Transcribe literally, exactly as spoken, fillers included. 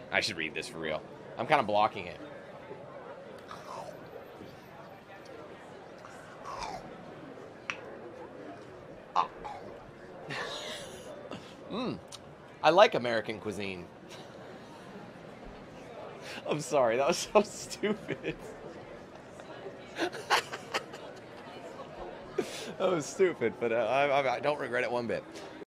I should read this for real. I'm kind of blocking it. Mmm. I like American cuisine. I'm sorry, that was so stupid. That was stupid, but uh, I, I don't regret it one bit.